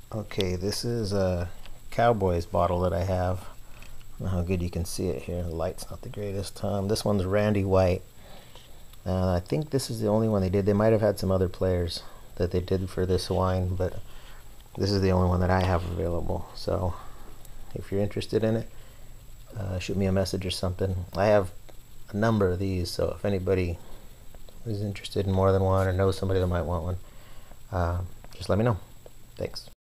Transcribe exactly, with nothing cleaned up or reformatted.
Okay, this is a Cowboys bottle that I have. I don't know how good you can see it here. The light's not the greatest. Um, this one's Randy White. Uh, I think this is the only one they did. They might have had some other players that they did for this wine, but this is the only one that I have available. So if you're interested in it, uh, shoot me a message or something. I have a number of these, so if anybody is interested in more than one or knows somebody that might want one, uh, just let me know. Thanks.